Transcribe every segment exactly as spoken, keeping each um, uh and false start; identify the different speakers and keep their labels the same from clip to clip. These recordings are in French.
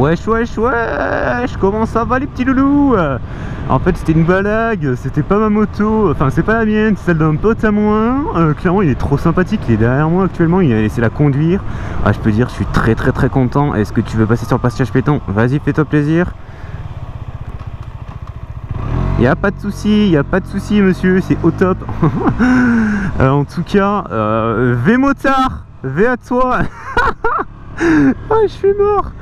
Speaker 1: Wesh wesh wesh, comment ça va les petits loulous? En fait c'était une blague, c'était pas ma moto, enfin c'est pas la mienne, c'est celle d'un pote à moi. euh, Clairement il est trop sympathique, il est derrière moi actuellement, il a laissé la conduire. Ah je peux dire je suis très très très content. Est-ce que tu veux passer sur le passage piéton? Vas-y, fais-toi plaisir. Il n'y a pas de souci, il n'y a pas de souci monsieur, c'est au top. euh, En tout cas, euh, V motard, V à toi. Ah je suis mort.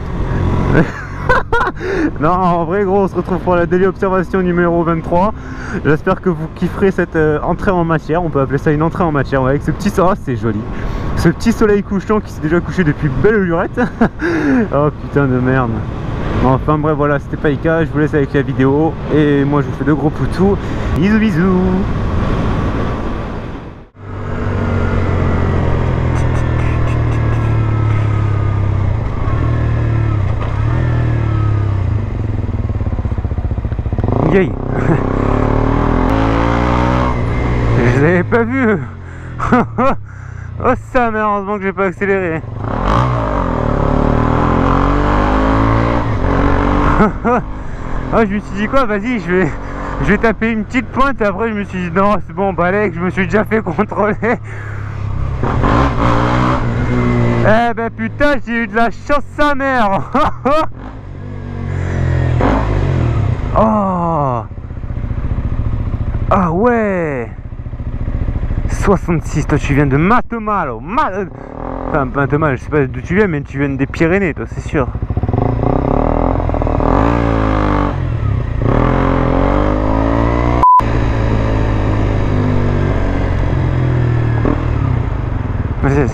Speaker 1: Non en vrai gros, on se retrouve pour la daily observation numéro vingt-trois. J'espère que vous kifferez cette euh, entrée en matière. On peut appeler ça une entrée en matière, ouais, avec ce petit soleil, c'est joli. Ce petit soleil couchant qui s'est déjà couché depuis belle lurette. Oh putain de merde. Enfin bref voilà, c'était Paika, je vous laisse avec la vidéo. Et moi je vous fais de gros poutous. Bisous bisous. Yay. Je l'avais pas vu. Oh ça, mais heureusement que j'ai pas accéléré. Oh, je me suis dit quoi, vas-y, je vais je vais taper une petite pointe. Et après je me suis dit non c'est bon, balèque, je me suis déjà fait contrôler. Eh ben putain, j'ai eu de la chance sa mère. Oh. Ah ouais. soixante-six, toi tu viens de Matomalo. Ma... Enfin Matomalo, je sais pas d'où tu viens, mais tu viens des Pyrénées toi, c'est sûr. Vas-y.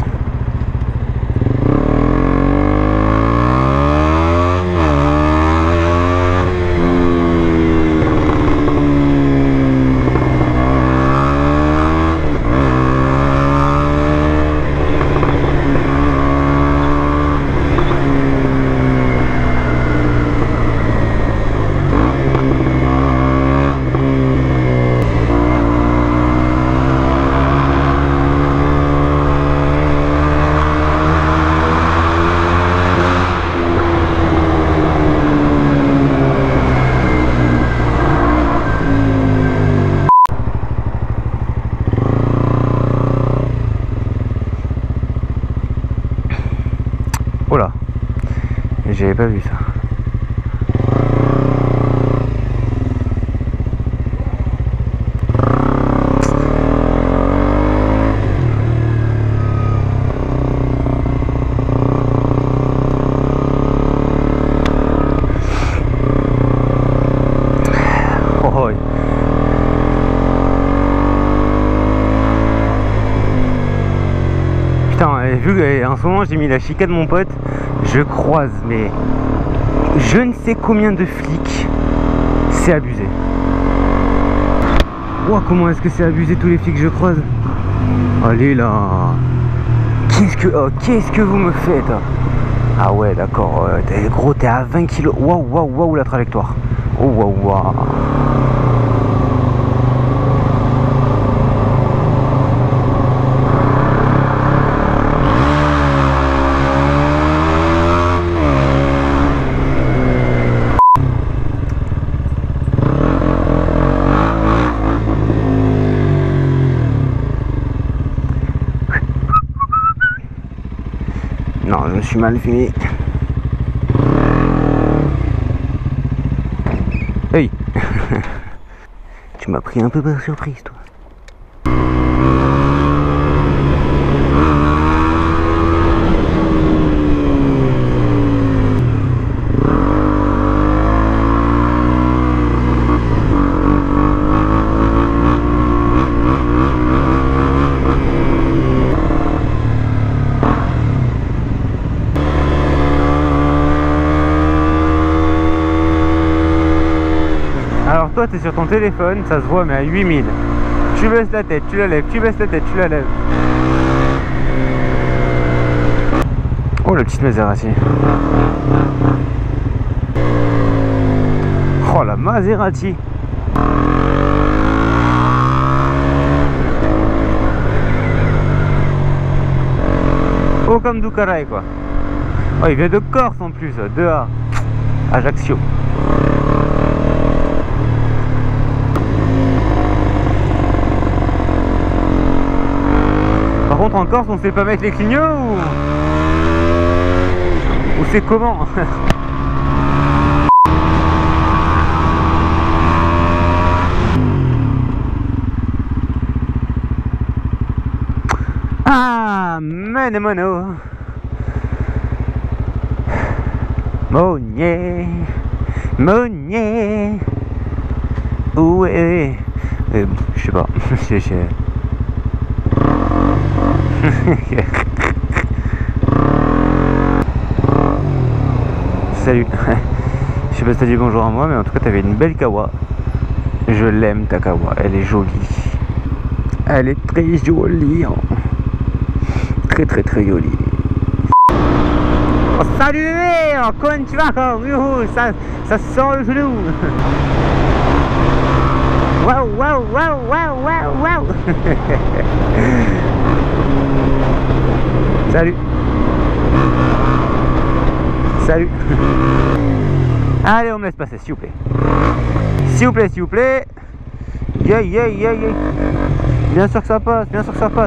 Speaker 1: Oh là, j'avais pas vu ça. Oh, oui. Putain, vu qu'en ce moment j'ai mis la chicane de mon pote, je croise mais je ne sais combien de flics. C'est abusé. Wow, comment est-ce que c'est abusé tous les flics que je croise. Allez là. Qu'est-ce que oh, qu'est-ce que vous me faites? Ah ouais d'accord, euh, gros t'es à vingt kilos. Waouh waouh waouh la trajectoire. Oh waouh waouh. Non, je me suis mal filmé. Hey. Tu m'as pris un peu par surprise, toi. Alors toi t'es sur ton téléphone, ça se voit mais à huit mille. Tu baisses la tête, tu la lèves, tu baisses la tête, tu la lèves. Oh la petite Maserati. Oh la Maserati. Oh comme du caray quoi. Oh, il vient de Corse en plus, de A. Ajaccio. Par contre en Corse on sait pas mettre les clignots ou, ou c'est comment? Ah, mene mono Monnier, Monnier. Où est... Euh, je sais pas. je, je... Salut. Je sais pas si t'as dit bonjour à moi, mais en tout cas t'avais une belle kawa. Je l'aime ta kawa, elle est jolie. Elle est très jolie. Hein. Très très très jolie. Oh, salut bébé, oh, comment tu vas? Oh, ça, ça sent le genou. Waouh, waouh, waouh, waouh, waouh, waouh. Salut. Salut. Allez, on me laisse passer, s'il vous plaît. S'il vous plaît, s'il vous plaît. Yeah, yeah, yeah, yeah. Bien sûr que ça passe, bien sûr que ça passe.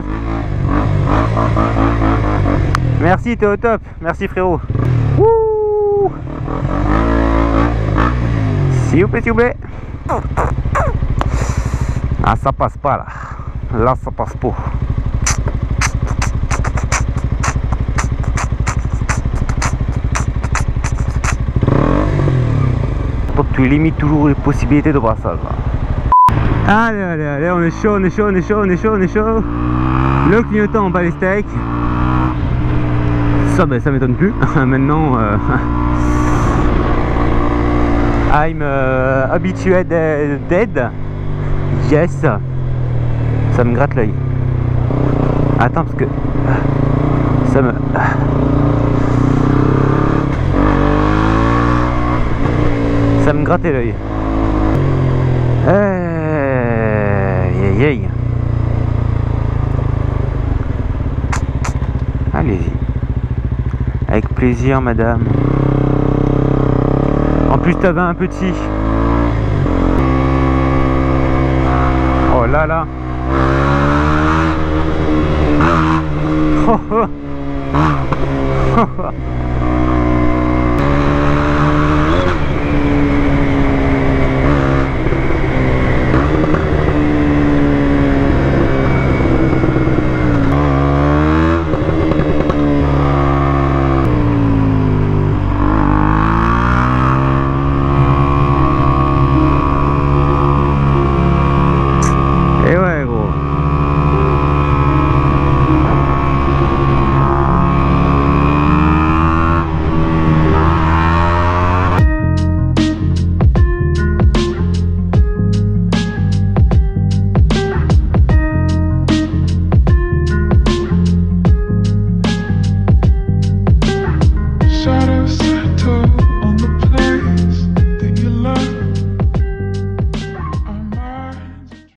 Speaker 1: Merci, t'es au top. Merci frérot. Wouh. S'il vous plaît, s'il vous plaît. Ah, ça passe pas là. Là, ça passe pas. Tu limites toujours les possibilités de brassage là. Allez, allez, allez, on est chaud, on est chaud, on est chaud, on est chaud, on est chaud. Le clignotant en bas les steaks. Ça, ben, ça m'étonne plus. Maintenant, euh... I'm uh, habitué dead. Yes. Ça me gratte l'œil. Attends, parce que ça me... Ça me grattait l'œil. Aïe aïe. Allez-y. Avec plaisir, madame. En plus, t'avais un petit. Oh là là.